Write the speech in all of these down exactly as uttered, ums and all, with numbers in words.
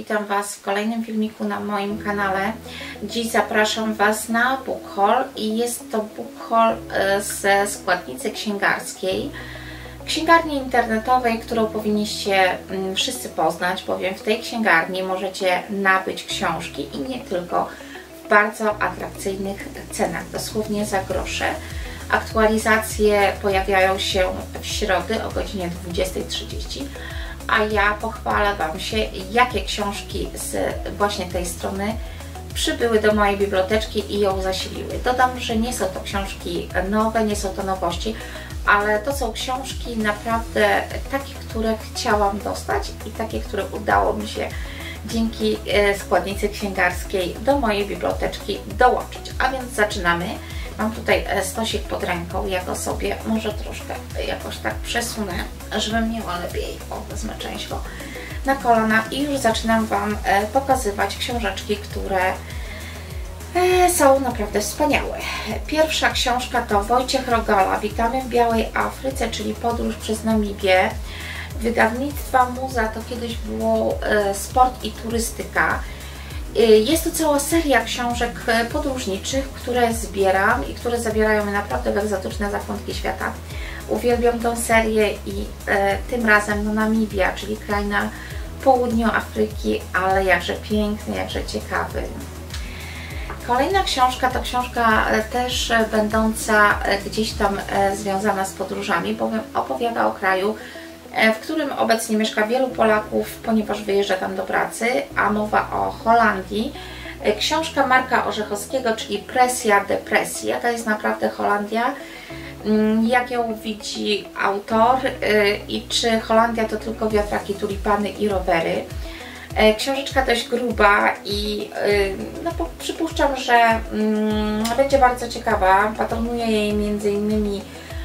witam Was w kolejnym filmiku na moim kanale. Dziś zapraszam Was na book haul i jest to book haul ze składnicy księgarskiej, księgarni internetowej, którą powinniście wszyscy poznać, bowiem w tej księgarni możecie nabyć książki i nie tylko w bardzo atrakcyjnych cenach, dosłownie za grosze. Aktualizacje pojawiają się w środę o godzinie dwudziestej trzydzieści, a ja pochwalę Wam się, jakie książki z właśnie tej strony przybyły do mojej biblioteczki i ją zasiliły. Dodam, że nie są to książki nowe, nie są to nowości, ale to są książki naprawdę takie, które chciałam dostać i takie, które udało mi się dzięki składnicy księgarskiej do mojej biblioteczki dołączyć. A więc zaczynamy. Mam tutaj stosik pod ręką, ja go sobie może troszkę jakoś tak przesunę, żebym miała lepiej, o, wezmę część go na kolana i już zaczynam Wam pokazywać książeczki, które są naprawdę wspaniałe. Pierwsza książka to Wojciech Rogala, Witamy w Białej Afryce, czyli Podróż przez Namibię. Wydawnictwa Muza, to kiedyś było Sport i Turystyka. Jest to cała seria książek podróżniczych, które zbieram i które zabierają mnie naprawdę w egzotyczne zakątki świata. Uwielbiam tę serię i e, tym razem no, Namibia, czyli kraj na południu Afryki, ale jakże piękny, jakże ciekawy. Kolejna książka to książka też będąca gdzieś tam e, związana z podróżami, bowiem opowiada o kraju, w którym obecnie mieszka wielu Polaków, ponieważ wyjeżdża tam do pracy, a mowa o Holandii. Książka Marka Orzechowskiego, czyli Presja depresji. Jaka jest naprawdę Holandia, jak ją widzi autor i czy Holandia to tylko wiatraki, tulipany i rowery. Książeczka dość gruba i no, przypuszczam, że będzie bardzo ciekawa. Patronuje jej między innymi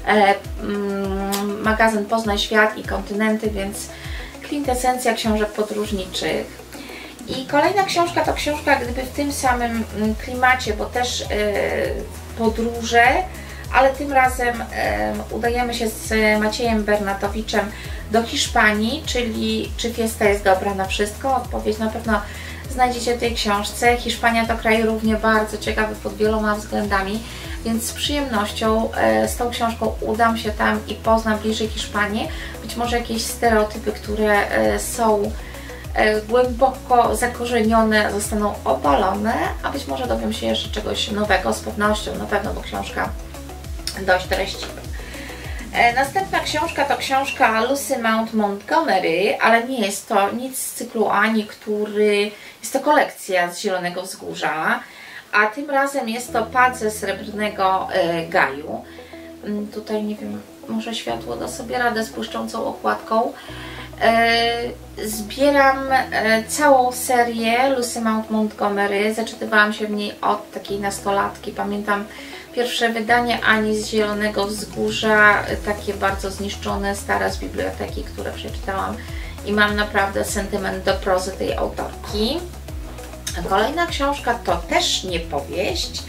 magazyn Poznaj Świat i Kontynenty, więc kwintesencja książek podróżniczych. I kolejna książka to książka gdyby w tym samym klimacie, bo też yy, podróże, ale tym razem yy, udajemy się z Maciejem Bernatowiczem do Hiszpanii, czyli Czy fiesta jest dobra na wszystko? Odpowiedź na pewno znajdziecie w tej książce. Hiszpania to kraj równie bardzo ciekawy pod wieloma względami, więc z przyjemnością e, z tą książką udam się tam i poznam bliżej Hiszpanię. Być może jakieś stereotypy, które e, są e, głęboko zakorzenione, zostaną obalone, a być może dowiem się jeszcze czegoś nowego, z pewnością, na pewno, bo książka dość treściwa. E, następna książka to książka Lucy Maud Montgomery, ale nie jest to nic z cyklu Ani, który jest to kolekcja z Zielonego Wzgórza. A tym razem jest to Pad ze Srebrnego e, Gaju. Tutaj nie wiem, może światło da sobie radę z błyszczącą okładką. E, zbieram e, całą serię Lucy Maud Montgomery. Zaczytywałam się w niej od takiej nastolatki. Pamiętam pierwsze wydanie Ani z Zielonego Wzgórza, takie bardzo zniszczone, stare z biblioteki, które przeczytałam i mam naprawdę sentyment do prozy tej autorki. Kolejna książka to też nie powieść,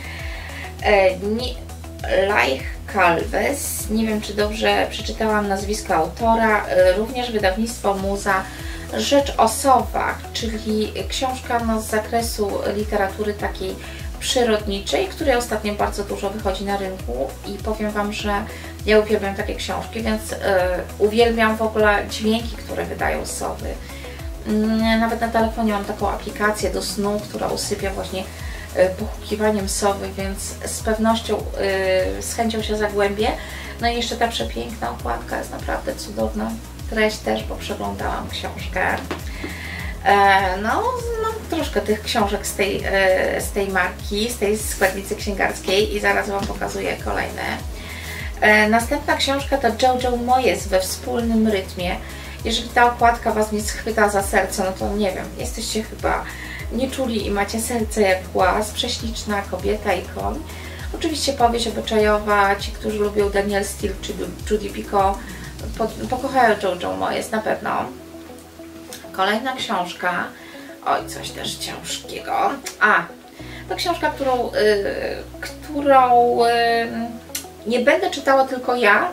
Laich Calves, nie wiem czy dobrze przeczytałam nazwisko autora, również wydawnictwo Muza, Rzecz o sowach, czyli książka no, z zakresu literatury takiej przyrodniczej, której ostatnio bardzo dużo wychodzi na rynku i powiem Wam, że ja uwielbiam takie książki, więc yy, uwielbiam w ogóle dźwięki, które wydają sowy. Nawet na telefonie mam taką aplikację do snu, która usypia właśnie pochukiwaniem sowy, więc z pewnością, z chęcią się zagłębię. No i jeszcze ta przepiękna okładka jest naprawdę cudowna. Treść też, bo przeglądałam książkę. No, mam troszkę tych książek z tej, z tej marki, z tej składnicy księgarskiej i zaraz Wam pokazuję kolejne. Następna książka to Jojo Moyes we wspólnym rytmie. Jeżeli ta okładka Was nie schwyta za serce, no to nie wiem, jesteście chyba nieczuli i macie serce jak głaz, prześliczna kobieta i koń. Oczywiście powieść obyczajowa, ci, którzy lubią Danielle Steel czy Judy Picoult, pokochają Jojo Moyes na pewno. Kolejna książka, oj, coś też ciężkiego. A, to książka, którą, yy, którą yy, nie będę czytała tylko ja,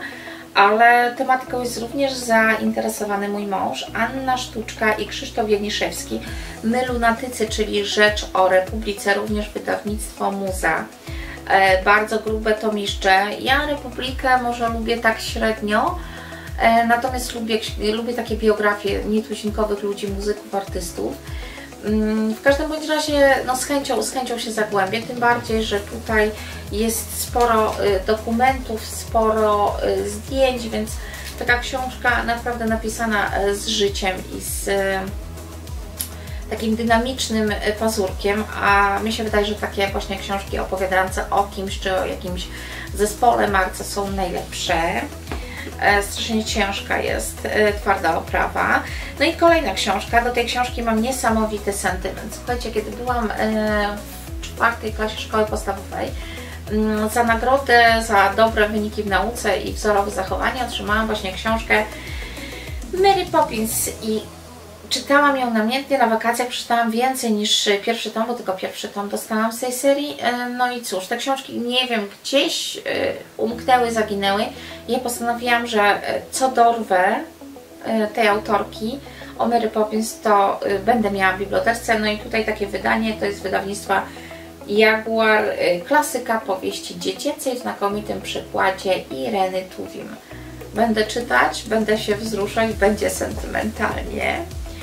ale tematyką jest również zainteresowany mój mąż, Anna Sztuczka i Krzysztof Janiszewski. My lunatycy, czyli Rzecz o Republice, również wydawnictwo Muza. E, bardzo grube tomiszcze. Ja Republikę może lubię tak średnio, e, natomiast lubię, lubię takie biografie nietuzinkowych ludzi, muzyków, artystów. W każdym bądź razie no, z, chęcią, z chęcią się zagłębię, tym bardziej, że tutaj jest sporo y, dokumentów, sporo y, zdjęć, więc taka książka naprawdę napisana y, z życiem i z y, takim dynamicznym y, pazurkiem, a mi się wydaje, że takie właśnie książki opowiadające o kimś czy o jakimś zespole, marce są najlepsze. E, strasznie ciężka jest, e, twarda oprawa. No i kolejna książka, do tej książki mam niesamowity sentyment. Słuchajcie, kiedy byłam e, w czwartej klasie szkoły podstawowej, m, za nagrodę, za dobre wyniki w nauce i wzorowe zachowanie otrzymałam właśnie książkę Mary Poppins i czytałam ją namiętnie. Na wakacjach przeczytałam więcej niż pierwszy tom, bo tylko pierwszy tom dostałam z tej serii. No i cóż, te książki, nie wiem, gdzieś umknęły, zaginęły. Ja postanowiłam, że co dorwę tej autorki o Mary Poppins, to będę miała w bibliotece. No i tutaj takie wydanie, to jest wydawnictwa Jaguar, klasyka powieści dziecięcej w znakomitym przykładzie Ireny Tuwim. Będę czytać, będę się wzruszać, będzie sentymentalnie.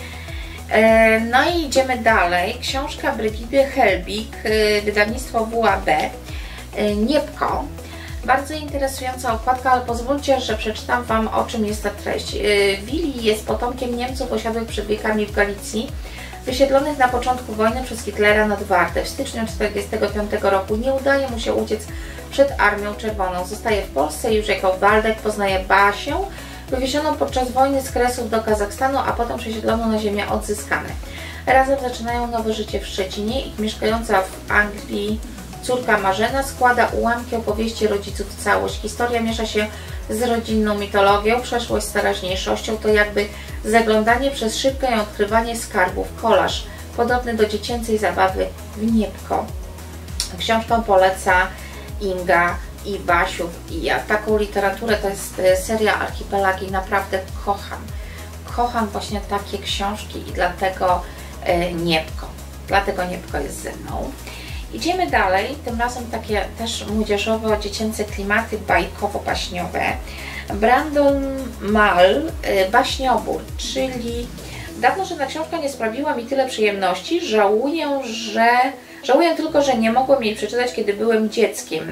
No i idziemy dalej. Książka Brygidy Helbig, wydawnictwo W A B, Niepko. Bardzo interesująca okładka, ale pozwólcie, że przeczytam Wam, o czym jest ta treść. Willi jest potomkiem Niemców osiadłych przed wiekami w Galicji, wysiedlonych na początku wojny przez Hitlera nad Wartę. W styczniu tysiąc dziewięćset czterdziestego piątego roku nie udaje mu się uciec przed Armią Czerwoną. Zostaje w Polsce i już jako Waldek poznaje Basię, wywiezioną podczas wojny z Kresów do Kazachstanu, a potem przesiedloną na ziemię odzyskane. Razem zaczynają nowe życie w Szczecinie. Ich mieszkająca w Anglii córka Marzena składa ułamki opowieści rodziców w całość. Historia miesza się z rodzinną mitologią, przeszłość z teraźniejszością. To jakby zaglądanie przez szybkę i odkrywanie skarbów. Kolaż podobny do dziecięcej zabawy w Niepko. Książkę poleca Inga i Basiów i ja. Taką literaturę, to jest seria Archipelagi, naprawdę kocham. Kocham właśnie takie książki i dlatego e, Niepko. Dlatego Niepko jest ze mną. Idziemy dalej, tym razem takie też młodzieżowo-dziecięce klimaty bajkowo-baśniowe. Brandon Mal, e, Baśniobór, czyli dawno żadna książka nie sprawiła mi tyle przyjemności. Żałuję, że żałuję tylko, że nie mogłem jej przeczytać, kiedy byłem dzieckiem.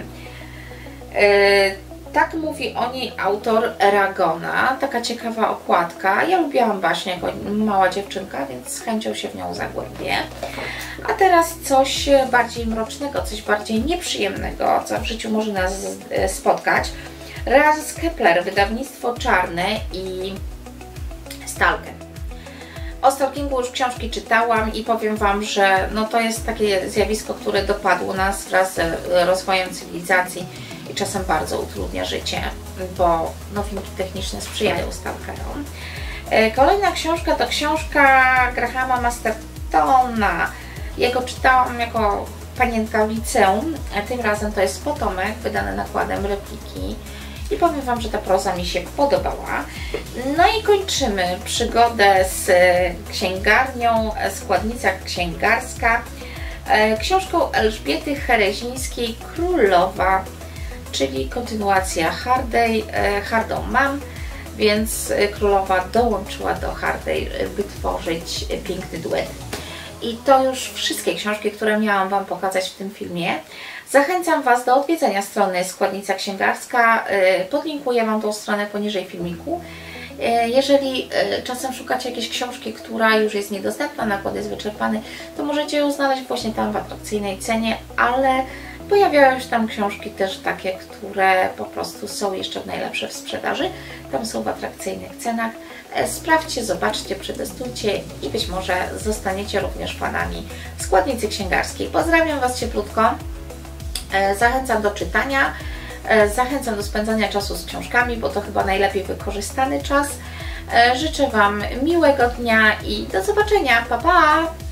Tak mówi o niej autor Ragona, taka ciekawa okładka. Ja lubiłam baśnie jako mała dziewczynka, więc z chęcią się w nią zagłębię. A teraz coś bardziej mrocznego, coś bardziej nieprzyjemnego, co w życiu może nas spotkać. Raz Kepler, wydawnictwo Czarne i Stalker. O stalkingu już książki czytałam i powiem Wam, że no to jest takie zjawisko, które dopadło nas wraz z rozwojem cywilizacji i czasem bardzo utrudnia życie, bo nowinki techniczne sprzyjają stalkerom. Kolejna książka to książka Grahama Mastertona. Jego czytałam jako panienka w liceum, a tym razem to jest Potomek, wydany nakładem Repliki. I powiem Wam, że ta proza mi się podobała. No i kończymy przygodę z księgarnią, składnica księgarska, książką Elżbiety Herezińskiej Królowa, czyli kontynuacja Hardej. Hardą mam, więc Królowa dołączyła do Hardej, by tworzyć piękny duet. I to już wszystkie książki, które miałam Wam pokazać w tym filmie. Zachęcam Was do odwiedzenia strony Składnica Księgarska. Podlinkuję Wam tą stronę poniżej filmiku. Jeżeli czasem szukacie jakiejś książki, która już jest niedostępna, nakład jest wyczerpany, to możecie ją znaleźć właśnie tam w atrakcyjnej cenie, ale pojawiają się tam książki też takie, które po prostu są jeszcze najlepsze w sprzedaży. Tam są w atrakcyjnych cenach. Sprawdźcie, zobaczcie, przetestujcie i być może zostaniecie również fanami Składnicy Księgarskiej. Pozdrawiam Was cieplutko. Zachęcam do czytania, zachęcam do spędzania czasu z książkami, bo to chyba najlepiej wykorzystany czas. Życzę Wam miłego dnia i do zobaczenia. Pa, pa!